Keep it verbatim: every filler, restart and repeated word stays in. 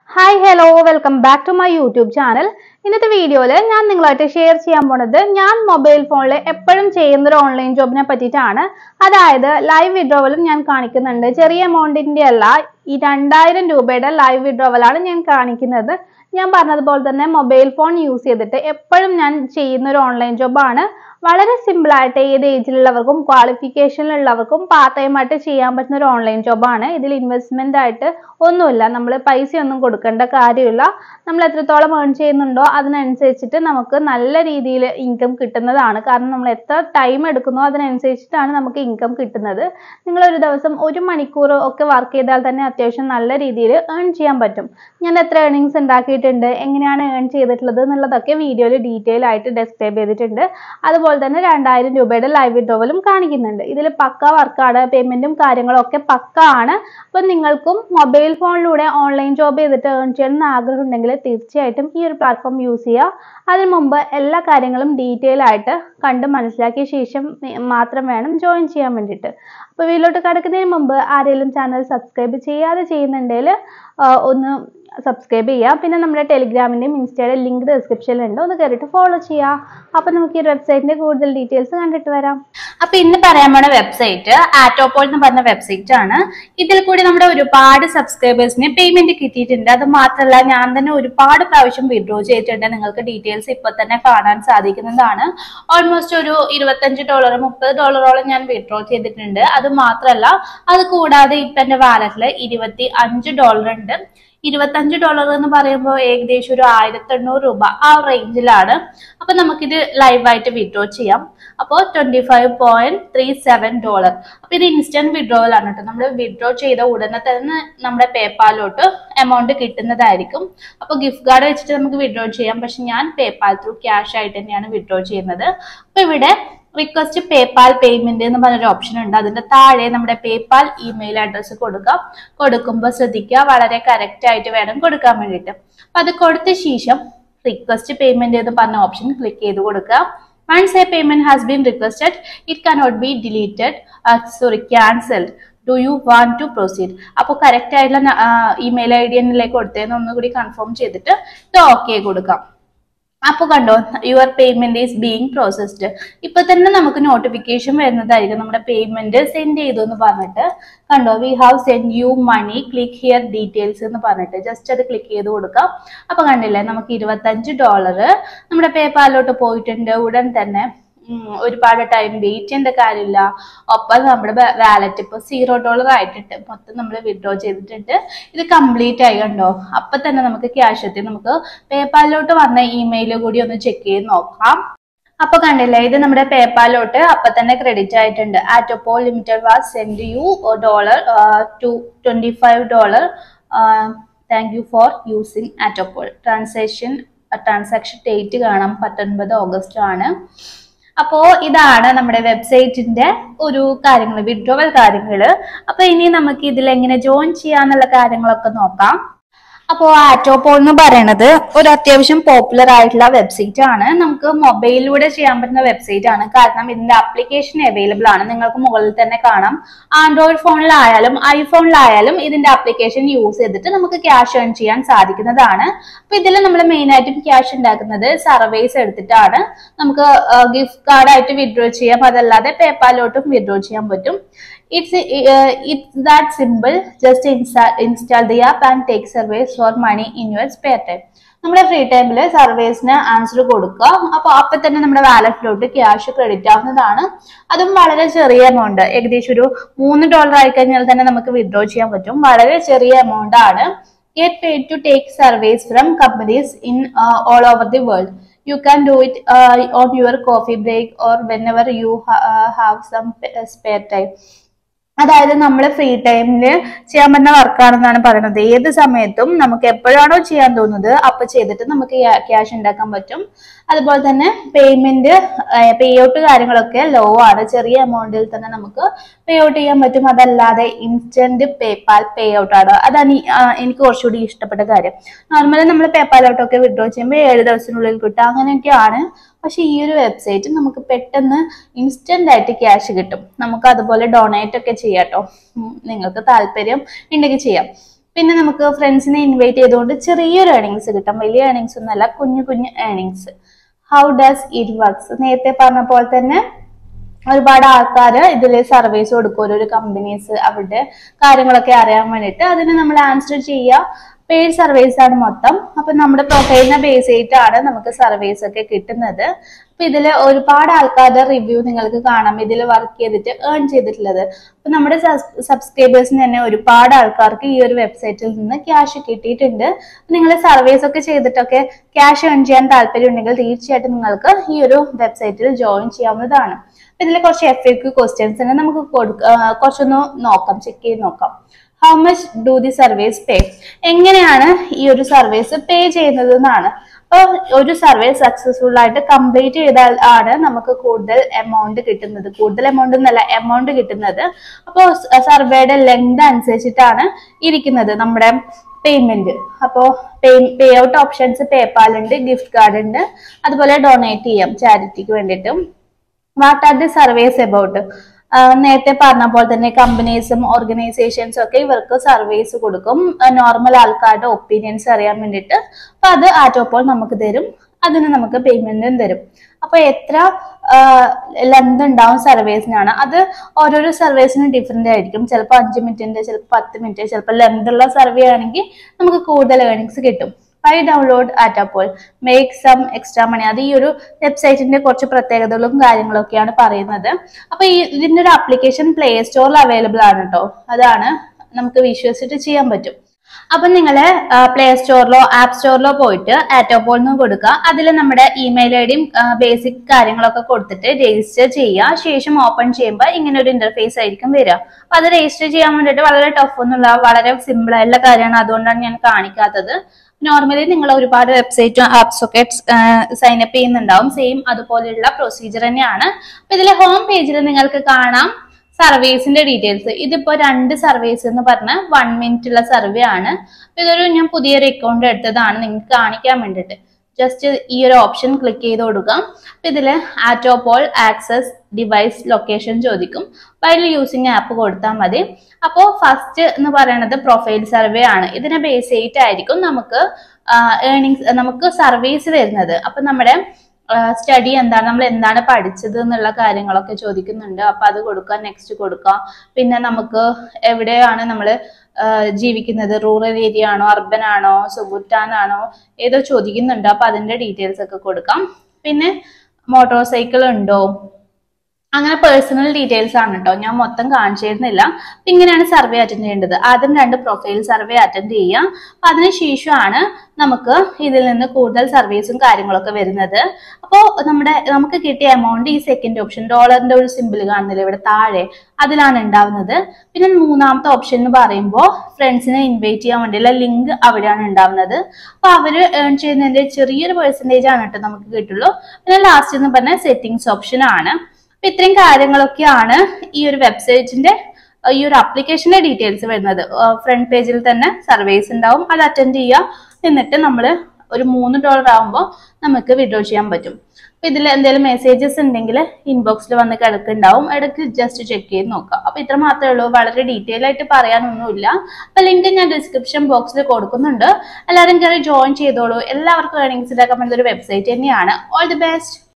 Hi, hello, welcome back to my YouTube channel. ഇന്നത്തെ വീഡിയോയിൽ ഞാൻ നിങ്ങളായിട്ട് ഷെയർ ചെയ്യാൻ പോണത് ഞാൻ മൊബൈൽ ഫോണിൽ എപ്പോഴും ചെയ്യുന്ന ഒരു ഓൺലൈൻ ജോബിനെ പറ്റിയിട്ടാണ്. അതായത് ലൈവ് വിഡ്രോവലും ഞാൻ കാണിക്കുന്നുണ്ട്. ചെറിയ എമൗണ്ടിന്റെ അല്ല, ഈ രണ്ടായിരം രൂപയുടെ ലൈവ് വിഡ്രോവലാണ് ഞാൻ കാണിക്കുന്നത്. ഞാൻ പറഞ്ഞതുപോലെ തന്നെ മൊബൈൽ ഫോൺ യൂസ് ചെയ്തിട്ട് എപ്പോഴും ഞാൻ ചെയ്യുന്ന ഒരു ഓൺലൈൻ ജോബാണ്. വളരെ സിമ്പിൾ ആയിട്ട് ഏത് ഏജിലുള്ളവർക്കും ക്വാളിഫിക്കേഷനിലുള്ളവർക്കും പാർട്ട് ടൈം ആയിട്ട് ചെയ്യാൻ പറ്റുന്ന ഒരു ഓൺലൈൻ ജോബാണ്. ഇതിൽ ഇൻവെസ്റ്റ്മെന്റ് ആയിട്ട് ഒന്നുമില്ല, നമ്മൾ പൈസ ഒന്നും കൊടുക്കേണ്ട കാര്യമില്ല. നമ്മൾ എത്രത്തോളം ഏൺ ചെയ്യുന്നുണ്ടോ അതിനനുസരിച്ചിട്ട് നമുക്ക് നല്ല രീതിയിൽ ഇൻകം കിട്ടുന്നതാണ്. കാരണം നമ്മൾ എത്ര ടൈം എടുക്കുന്നോ അതിനനുസരിച്ചിട്ടാണ് നമുക്ക് ഇൻകം കിട്ടുന്നത്. നിങ്ങൾ ഒരു ദിവസം ഒരു മണിക്കൂർ ഒക്കെ വർക്ക് ചെയ്താൽ തന്നെ അത്യാവശ്യം നല്ല രീതിയിൽ ഏൺ ചെയ്യാൻ പറ്റും. ഞാൻ എത്ര ഏർണിങ്സ് ഉണ്ടാക്കിയിട്ടുണ്ട്, എങ്ങനെയാണ് ഏൺ ചെയ്തിട്ടുള്ളത് എന്നുള്ളതൊക്കെ വീഡിയോയിൽ ഡീറ്റെയിൽ ആയിട്ട് ഡിസ്ക്രൈബ് ചെയ്തിട്ടുണ്ട്. അതുപോലെ തന്നെ രണ്ടായിരം രൂപയുടെ ലൈവ് വിഡ്രോവലും കാണിക്കുന്നുണ്ട്. ഇതിൽ പക്ക വർക്കാണ്, പേയ്മെന്റും കാര്യങ്ങളും ഒക്കെ പക്ക ആണ്. അപ്പൊ നിങ്ങൾക്കും മൊബൈൽ ഫോണിലൂടെ ഓൺലൈൻ ജോബ് ചെയ്തിട്ട് ഏൺ ചെയ്യണമെന്ന് ആഗ്രഹം ഉണ്ടെങ്കിൽ തീർച്ചയായിട്ടും ഈ ഒരു പ്ലാറ്റ്ഫോം യൂസ് ചെയ്യുക. അതിനു മുമ്പ് എല്ലാ കാര്യങ്ങളും ഡീറ്റെയിൽ ആയിട്ട് കണ്ട് മനസ്സിലാക്കിയ ശേഷം മാത്രം വേണം ജോയിൻ ചെയ്യാൻ വേണ്ടിയിട്ട്. അപ്പോൾ വീട്ടിലോട്ട് കിടക്കുന്നതിന് മുമ്പ് ആരെങ്കിലും ചാനൽ സബ്സ്ക്രൈബ് ചെയ്യാതെ ചെയ്യുന്നുണ്ടെങ്കിൽ ഒന്ന് സബ്സ്ക്രൈബ് ചെയ്യുക. പിന്നെ നമ്മുടെ ടെലിഗ്രാമിൻ്റെയും ഇൻസ്റ്റയുടെ ലിങ്ക് ഡിസ്ക്രിപ്ഷനിലുണ്ട്, ഒന്ന് കയറിയിട്ട് ഫോളോ ചെയ്യുക. അപ്പോൾ നമുക്ക് ഈ വെബ്സൈറ്റിന്റെ കൂടുതൽ ഡീറ്റെയിൽസ് കണ്ടിട്ട് വരാം. അപ്പൊ ഇന്ന് പറയാൻ പോണ വെബ്സൈറ്റ് ആറ്റോപോൾ എന്ന് പറഞ്ഞ വെബ്സൈറ്റ് ആണ്. ഇതിൽ കൂടി നമ്മുടെ ഒരുപാട് സബ്സ്ക്രൈബേഴ്സിന് പേയ്മെന്റ് കിട്ടിയിട്ടുണ്ട്. അത് മാത്രമല്ല ഞാൻ തന്നെ ഒരുപാട് പ്രാവശ്യം വിഡ്രോ ചെയ്തിട്ടുണ്ട്. നിങ്ങൾക്ക് ഡീറ്റെയിൽസ് ഇപ്പൊ തന്നെ കാണാൻ സാധിക്കുന്നതാണ്. ഓൾമോസ്റ്റ് ഒരു ഇരുപത്തഞ്ച് ഡോളർ മുപ്പത് ഡോളറോളം ഞാൻ വിഡ്രോ ചെയ്തിട്ടുണ്ട്. അത് മാത്രമല്ല അത് കൂടാതെ ഇപ്പൊ എന്റെ വാലറ്റിൽ ഇരുപത്തി അഞ്ച് ഡോളർ ഉണ്ട്. ഇരുപത്തഞ്ച് ഡോളർ എന്ന് പറയുമ്പോൾ ഏകദേശം ഒരു ആയിരത്തി എണ്ണൂറ് രൂപ ആ റേഞ്ചിലാണ്. അപ്പൊ നമുക്കിത് ലൈവായിട്ട് വിഡ്രോ ചെയ്യാം. അപ്പോൾ twenty five point three seven dollar. അപ്പൊ ഇത് ഇൻസ്റ്റന്റ് വിഡ്രോവൽ ആണ് കേട്ടോ. നമ്മൾ വിഡ്രോ ചെയ്ത ഉടനെ തന്നെ നമ്മുടെ പേപ്പാലോട്ട് എമൗണ്ട് കിട്ടുന്നതായിരിക്കും. അപ്പൊ ഗിഫ്റ്റ് കാർഡ് വെച്ചിട്ട് നമുക്ക് വിഡ്രോ ചെയ്യാം. പക്ഷെ ഞാൻ പേപ്പാൽ ത്രൂ ക്യാഷ് ആയിട്ട് തന്നെയാണ് വിഡ്രോ ചെയ്യുന്നത്. അപ്പൊ ഇവിടെ റിക്വസ്റ്റ് പേപ്പാൽ പേയ്മെന്റ് എന്ന് പറഞ്ഞൊരു ഓപ്ഷൻ ഉണ്ട്. അതിന്റെ താഴെ നമ്മുടെ പേപ്പാൽ ഇമെയിൽ അഡ്രസ്സ് കൊടുക്കാം. കൊടുക്കുമ്പോൾ ശ്രദ്ധിക്കുക, വളരെ കറക്റ്റ് ആയിട്ട് വേണം കൊടുക്കാൻ വേണ്ടിയിട്ട്. അപ്പൊ അത് കൊടുത്ത ശേഷം റിക്വസ്റ്റ് പേയ്മെന്റ് എന്ന് പറഞ്ഞ ഓപ്ഷൻ ക്ലിക്ക് ചെയ്ത് കൊടുക്കുക. Once a payment has been requested, it cannot be deleted, uh, sorry, cancelled. Do you want to proceed? അപ്പോൾ കറക്റ്റ് ആയിട്ടുള്ള ഇമെയിൽ ഐ ഡി എന്നിലേക്ക് കൊടുത്തതെന്ന് ഒന്നുകൂടി കൺഫേം ചെയ്തിട്ട് ഇത് ഓക്കെ കൊടുക്കാം. അപ്പൊ കണ്ടോ, your payment is being processed. ഇപ്പൊ തന്നെ നമുക്ക് നോട്ടിഫിക്കേഷൻ വരുന്നതായിരിക്കും നമ്മുടെ പേയ്മെന്റ് സെൻഡ് ചെയ്തു എന്ന് പറഞ്ഞിട്ട്. കണ്ടോ, we have send you money, click here details എന്ന് പറഞ്ഞിട്ട് ജസ്റ്റ് അത് ക്ലിക്ക് ചെയ്ത് കൊടുക്കാം. അപ്പൊ കണ്ടില്ലേ, നമുക്ക് ഇരുപത്തഞ്ച് ഡോളർ നമ്മുടെ പേപ്പാലോട്ട് പോയിട്ടുണ്ട്. ഉടൻ തന്നെ ഒരുപാട് ടൈം വെയിറ്റ് ചെയ്യേണ്ട കാര്യമില്ല. ഒപ്പം നമ്മുടെ വാലറ്റ് ഇപ്പൊ സീറോ ഡോളർ ആയിട്ടുണ്ട്. മൊത്തം നമ്മൾ വിഡ്രോ ചെയ്തിട്ടുണ്ട്. ഇത് കംപ്ലീറ്റ് ആയി കണ്ടോ. അപ്പൊ തന്നെ നമുക്ക് ക്യാഷ് എത്തി. നമുക്ക് പേപ്പാലോട്ട് വന്ന ഇമെയിൽ കൂടി ഒന്ന് ചെക്ക് ചെയ്ത് നോക്കാം. അപ്പൊ കണ്ടില്ലേ, ഇത് നമ്മുടെ പേപ്പാലോട്ട് അപ്പൊ തന്നെ ക്രെഡിറ്റ് ആയിട്ടുണ്ട്. AttaPoll limited was send you dollar to twenty five dollar. Thank you for using AttaPoll. Transaction transaction date കാണാം, പത്തൊൻപത് ഓഗസ്റ്റ് ആണ്. അപ്പോ ഇതാണ് നമ്മുടെ വെബ്സൈറ്റിന്റെ ഒരു കാര്യങ്ങൾ, വിഡ്രോവൽ കാര്യങ്ങള്. അപ്പൊ ഇനി നമുക്ക് ഇതിൽ എങ്ങനെ ജോയിൻ ചെയ്യാന്നുള്ള കാര്യങ്ങളൊക്കെ നോക്കാം. അപ്പോൾ ആറ്റോപോൾ എന്ന് പറയുന്നത് ഒരു അത്യാവശ്യം പോപ്പുലർ ആയിട്ടുള്ള വെബ്സൈറ്റ് ആണ്. നമുക്ക് മൊബൈലിലൂടെ ചെയ്യാൻ പറ്റുന്ന വെബ്സൈറ്റ് ആണ്. കാരണം ഇതിന്റെ ആപ്ലിക്കേഷൻ അവൈലബിൾ ആണ്. നിങ്ങൾക്ക് മുകളിൽ തന്നെ കാണാം. ആൻഡ്രോയിഡ് ഫോണിലായാലും ഐഫോണിലായാലും ഇതിന്റെ ആപ്ലിക്കേഷൻ യൂസ് ചെയ്തിട്ട് നമുക്ക് ക്യാഷ് ഏൺ ചെയ്യാൻ സാധിക്കുന്നതാണ്. അപ്പൊ ഇതിൽ നമ്മൾ മെയിൻ ആയിട്ടും ക്യാഷ് ഉണ്ടാക്കുന്നത് സർവേസ് എടുത്തിട്ടാണ്. നമുക്ക് ഗിഫ്റ്റ് കാർഡ് ആയിട്ട് വിഡ്രോ ചെയ്യാം. അതല്ലാതെ പേപ്പാലോട്ടും വിഡ്രോ ചെയ്യാൻ പറ്റും. It's uh, it's that simple. Just install install the app and take surveys for money in your spare time. നമ്മുടെ ഫ്രീ ടൈമില് സർവേസിന് ആൻസർ കൊടുക്കുക. അപ്പൊ അപ്പൊ തന്നെ നമ്മുടെ വാലറ്റിലോട്ട് ക്യാഷ് ക്രെഡിറ്റ് ആവുന്നതാണ്. അതും വളരെ ചെറിയ എമൗണ്ട്, ഏകദേശം ഒരു മൂന്ന് ഡോളർ ആയി കഴിഞ്ഞാൽ തന്നെ നമുക്ക് വിഡ്രോ ചെയ്യാൻ പറ്റും. വളരെ ചെറിയ എമൗണ്ട് ആണ്. Get paid to take surveys from companies in uh, all over the world. You can do it uh, on your coffee break or whenever you ha uh, have some spare time. അതായത് നമ്മൾ free ടൈമില് ചെയ്യാൻ പറ്റുന്ന വർക്കാണെന്നാണ് പറയുന്നത്. ഏത് സമയത്തും നമുക്ക് എപ്പോഴാണോ ചെയ്യാൻ തോന്നുന്നത് അപ്പൊ ചെയ്തിട്ട് നമുക്ക് ക്യാഷ് ഉണ്ടാക്കാൻ പറ്റും. അതുപോലെ തന്നെ പേയ്മെന്റ് പേ ഔട്ട് കാര്യങ്ങളൊക്കെ ലോ ആണ്. ചെറിയ എമൗണ്ടിൽ തന്നെ നമുക്ക് പേ ഔട്ട് ചെയ്യാൻ പറ്റും. അതല്ലാതെ ഇൻസ്റ്റന്റ് പേപ്പാൽ പേ ഔട്ട് ആണ്. അതാണ് എനിക്ക് കുറച്ചുകൂടി ഇഷ്ടപ്പെട്ട കാര്യം. നോർമലി നമ്മൾ പേപ്പാലോട്ടൊക്കെ വിഡ്രോ ചെയ്യുമ്പോൾ ഏഴ് ദിവസത്തിനുള്ളിൽ കിട്ടുക, അങ്ങനെയൊക്കെയാണ്. പക്ഷെ ഈ ഒരു വെബ്സൈറ്റ് നമുക്ക് പെട്ടെന്ന് ഇൻസ്റ്റന്റ് ആയിട്ട് ക്യാഷ് കിട്ടും. നമുക്ക് അതുപോലെ ഡൊണേറ്റ് ഒക്കെ ചെയ്യാം കേട്ടോ. നിങ്ങൾക്ക് താല്പര്യം ഉണ്ടെങ്കിൽ ചെയ്യാം. പിന്നെ നമുക്ക് ഫ്രണ്ട്സിനെ ഇൻവൈറ്റ് ചെയ്തുകൊണ്ട് ചെറിയൊരു ഏർണിങ്സ് കിട്ടും, വലിയ ഏർണിങ്സ് ഒന്നല്ല, കുഞ്ഞു കുഞ്ഞു earnings. How does it works? നേരത്തെ പറഞ്ഞ പോലെ തന്നെ ഒരുപാട് ആൾക്കാർ ഇതിൽ സർവീസ് കൊടുക്കും, ഓരോരോ കമ്പനീസ് അവരുടെ കാര്യങ്ങളൊക്കെ അറിയാൻ വേണ്ടിയിട്ട്. അതിന് നമ്മൾ ആൻസർ ചെയ്യുക. പെയ്ഡ് സർവീസ് ആണ് മൊത്തം. അപ്പൊ നമ്മുടെ പ്രൊഫൈലിനെ ബേസ് ചെയ്തിട്ടാണ് നമുക്ക് സർവീസ് ഒക്കെ കിട്ടുന്നത്. അപ്പൊ ഇതില് ഒരുപാട് ആൾക്കാരുടെ റിവ്യൂ നിങ്ങൾക്ക് കാണാം, ഇതിൽ വർക്ക് ചെയ്തിട്ട് ഏൺ ചെയ്തിട്ടുള്ളത്. അപ്പൊ നമ്മുടെ സബ്സ്ക്രൈബേഴ്സിന് തന്നെ ഒരുപാട് ആൾക്കാർക്ക് ഈ ഒരു വെബ്സൈറ്റിൽ നിന്ന് ക്യാഷ് കിട്ടിയിട്ടുണ്ട്. നിങ്ങൾ സർവീസ് ഒക്കെ ചെയ്തിട്ടൊക്കെ ക്യാഷ് ഏൺ ചെയ്യാൻ താല്പര്യം ഉണ്ടെങ്കിൽ തീർച്ചയായിട്ടും നിങ്ങൾക്ക് ഈ ഒരു വെബ്സൈറ്റിൽ ജോയിൻ ചെയ്യാവുന്നതാണ്. ഇതിൽ കുറച്ച് എഫ് എ ക്യു ക്വസ്റ്റ്യൻസ് തന്നെ നമുക്ക് കൊടുക്ക കുറച്ചൊന്ന് നോക്കാം, ചെക്ക് ചെയ്ത് നോക്കാം. How much do the service pay? എങ്ങനെയാണ് ഈ ഒരു സർവീസ് പേ ചെയ്യുന്നത് എന്നാണ്. അപ്പോൾ ഒരു സർവീസ് സക്സസ്ഫുൾ ആയിട്ട് കംപ്ലീറ്റ് ചെയ്താൽ ആണ് നമുക്ക് കൂടുതൽ എമൗണ്ട് കിട്ടുന്നത്. കൂടുതൽ എമൗണ്ട് എന്നല്ല, എമൗണ്ട് കിട്ടുന്നത്. അപ്പോൾ സർവേയുടെ ലെങ്ത് അനുസരിച്ചിട്ടാണ് ഇരിക്കുന്നത് നമ്മുടെ പേയ്മെന്റ്. അപ്പോൾ pay pay out options PayPal ഉണ്ട്, ഗിഫ്റ്റ് കാർഡ് ഉണ്ട്, അതുപോലെ ഡൊണേറ്റ് ചെയ്യാം ചാരിറ്റിക്ക് വേണ്ടിയിട്ടും. What are the surveys about? നേരത്തെ പറഞ്ഞ പോലെ തന്നെ കമ്പനീസും ഓർഗനൈസേഷൻസും ഒക്കെ ഇവർക്ക് സർവീസ് കൊടുക്കും, നോർമൽ ആൾക്കാരുടെ ഒപ്പീനിയൻസ് അറിയാൻ വേണ്ടിയിട്ട്. അപ്പൊ അത് ആറ്റോപ്പോൾ നമുക്ക് തരും, അതിന് നമുക്ക് പേയ്മെന്റും തരും. അപ്പൊ എത്ര ലെങ്ത് ഉണ്ടാവും സർവീസിനാണ്, അത് ഓരോരോ സർവീസിനും ഡിഫറെന്റ് ആയിരിക്കും. ചിലപ്പോൾ അഞ്ച് മിനിറ്റിന്റെ, ചിലപ്പോൾ പത്ത് മിനിറ്റ്, ചിലപ്പോൾ ലെങ്ത് ഉള്ള സർവേ ആണെങ്കിൽ നമുക്ക് കൂടുതൽ ഏർണിങ്സ് കിട്ടും. I download AttaPoll make some extra money. അത് ഈ ഒരു വെബ്സൈറ്റിന്റെ കുറച്ച് പ്രത്യേകതകളും കാര്യങ്ങളൊക്കെയാണ് പറയുന്നത്. അപ്പൊ ഈ ഇതിന്റെ ഒരു ആപ്ലിക്കേഷൻ പ്ലേ സ്റ്റോറിൽ അവൈലബിൾ ആണ് കേട്ടോ. അതാണ് നമുക്ക് വിശ്വസിച്ചിട്ട് ചെയ്യാൻ പറ്റും. അപ്പൊ നിങ്ങള് പ്ലേ സ്റ്റോറിലോ ആപ്പ് സ്റ്റോറിലോ പോയിട്ട് ആറ്റോപ്പോൾ എന്ന് കൊടുക്കുക. അതിൽ നമ്മുടെ ഇമെയിൽ ഐ ഡിയും ബേസിക് കാര്യങ്ങളൊക്കെ കൊടുത്തിട്ട് രജിസ്റ്റർ ചെയ്യുക. ശേഷം ഓപ്പൺ ചെയ്യുമ്പോൾ ഇങ്ങനെ ഒരു ഇന്റർഫേസ് ആയിരിക്കും വരിക. അപ്പൊ അത് രജിസ്റ്റർ ചെയ്യാൻ വേണ്ടിയിട്ട് വളരെ ടഫ് ഒന്നുമില്ല, വളരെ സിമ്പിൾ ആയിട്ടുള്ള കാര്യമാണ്. അതുകൊണ്ടാണ് ഞാൻ കാണിക്കാത്തത്. നോർമലി നിങ്ങൾ ഒരുപാട് വെബ്സൈറ്റും ആപ്സും ഒക്കെ സൈനപ്പ് ചെയ്യുന്നുണ്ടാവും, സെയിം അതുപോലെയുള്ള പ്രൊസീജിയർ തന്നെയാണ്. അപ്പൊ ഇതിലെ ഹോം പേജിൽ നിങ്ങൾക്ക് കാണാം സർവീസിന്റെ ഡീറ്റെയിൽസ്. ഇതിപ്പോ രണ്ട് സർവീസ് എന്ന് പറഞ്ഞ വൺ മിനിറ്റ് ഉള്ള സർവേ ആണ്. ഇതൊരു ഞാൻ പുതിയൊരു അക്കൗണ്ട് എടുത്തതാണ് നിങ്ങൾക്ക് കാണിക്കാൻ വേണ്ടിയിട്ട്. ജസ്റ്റ് ഈ ഒരു ഓപ്ഷൻ ക്ലിക്ക് ചെയ്ത് കൊടുക്കാം. അപ്പൊ ഇതില് ആറ്റോപ്പോൾ ആക്സസ് ഡിവൈസ് ലൊക്കേഷൻ ചോദിക്കും. വൈൽ യൂസിങ് ആപ്പ് കൊടുത്താൽ മതി. അപ്പോ ഫസ്റ്റ് എന്ന് പറയുന്നത് പ്രൊഫൈൽ സർവേ ആണ്. ഇതിനെ ബേസ് ചെയ്തിട്ടായിരിക്കും നമുക്ക് ഏർണിങ്സ്, നമുക്ക് സർവീസ് വരുന്നത്. അപ്പൊ നമ്മുടെ സ്റ്റഡി എന്താണ്, നമ്മൾ എന്താണ് പഠിച്ചത് എന്നുള്ള കാര്യങ്ങളൊക്കെ ചോദിക്കുന്നുണ്ട്. അപ്പൊ അത് കൊടുക്കാം, നെക്സ്റ്റ് കൊടുക്കാം. പിന്നെ നമുക്ക് എവിടെയാണ് നമ്മൾ ജീവിക്കുന്നത്, റൂറൽ ഏരിയ ആണോ, അർബൻ ആണോ, സുബുട്ടാൻ ആണോ, ഏതോ ചോദിക്കുന്നുണ്ട്. അപ്പൊ അതിന്റെ ഡീറ്റെയിൽസ് ഒക്കെ കൊടുക്കാം. പിന്നെ മോട്ടോർ സൈക്കിൾ ഉണ്ടോ, അങ്ങനെ പേഴ്സണൽ ഡീറ്റെയിൽസ് ആണ് കേട്ടോ, ഞാൻ മൊത്തം കാണിച്ചു തരുന്നില്ല. അപ്പൊ ഇങ്ങനെയാണ് സർവേ അറ്റൻഡ് ചെയ്യേണ്ടത്. ആദ്യം രണ്ട് പ്രൊഫൈൽ സർവേ അറ്റൻഡ് ചെയ്യാം. അപ്പൊ അതിനുശേഷമാണ് നമുക്ക് ഇതിൽ നിന്ന് കൂടുതൽ സർവീസും കാര്യങ്ങളൊക്കെ വരുന്നത്. അപ്പോൾ നമ്മുടെ നമുക്ക് കിട്ടിയ എമൗണ്ട് ഈ സെക്കൻഡ് ഓപ്ഷൻ ഡോളറിന്റെ ഒരു സിമ്പിൾ കാണുന്നില്ല ഇവിടെ താഴെ, അതിലാണ് ഉണ്ടാവുന്നത്. പിന്നെ മൂന്നാമത്തെ ഓപ്ഷൻ എന്ന് പറയുമ്പോൾ ഫ്രണ്ട്സിനെ ഇൻവൈറ്റ് ചെയ്യാൻ വേണ്ടിയുള്ള ലിങ്ക് അവിടെയാണ് ഉണ്ടാവുന്നത്. അപ്പൊ അവര് ഏൺ ചെയ്യുന്നതിന്റെ ചെറിയൊരു പെർസെന്റേജ് ആണ് കേട്ടോ നമുക്ക് കിട്ടുള്ളൂ. പിന്നെ ലാസ്റ്റ് എന്ന് പറഞ്ഞാൽ സെറ്റിംഗ്സ് ഓപ്ഷൻ ആണ്. അപ്പൊ ഇത്രയും കാര്യങ്ങളൊക്കെയാണ് ഈ ഒരു വെബ്സൈറ്റിന്റെ ഈ ഒരു ആപ്ലിക്കേഷന്റെ ഡീറ്റെയിൽസ് വരുന്നത്. ഫ്രണ്ട് പേജിൽ തന്നെ സർവീസ് ഉണ്ടാവും, അത് അറ്റൻഡ് ചെയ്യുക. എന്നിട്ട് നമ്മൾ ഒരു മൂന്ന് ഡോളർ ആകുമ്പോൾ നമുക്ക് വിഡ്രോ ചെയ്യാൻ പറ്റും. അപ്പൊ ഇതിൽ എന്തെങ്കിലും മെസ്സേജസ് ഉണ്ടെങ്കിൽ ഇൻബോക്സിൽ വന്ന് കിടക്കുന്നുണ്ടാവും, ഇടയ്ക്ക് ജസ്റ്റ് ചെക്ക് ചെയ്ത് നോക്കാം. അപ്പൊ ഇത്ര മാത്രമേ ഉള്ളൂ, വളരെ ഡീറ്റെയിൽ ആയിട്ട് പറയാനൊന്നുമില്ല. അപ്പൊ ലിങ്ക് ഞാൻ ഡിസ്ക്രിപ്ഷൻ ബോക്സിൽ കൊടുക്കുന്നുണ്ട്, എല്ലാവരും കയറി ജോയിൻ ചെയ്തോളൂ. എല്ലാവർക്കും ഏർണിങ്സ് ഉണ്ടാക്കാൻ പറ്റുന്ന ഒരു വെബ്സൈറ്റ് തന്നെയാണ്. All the best.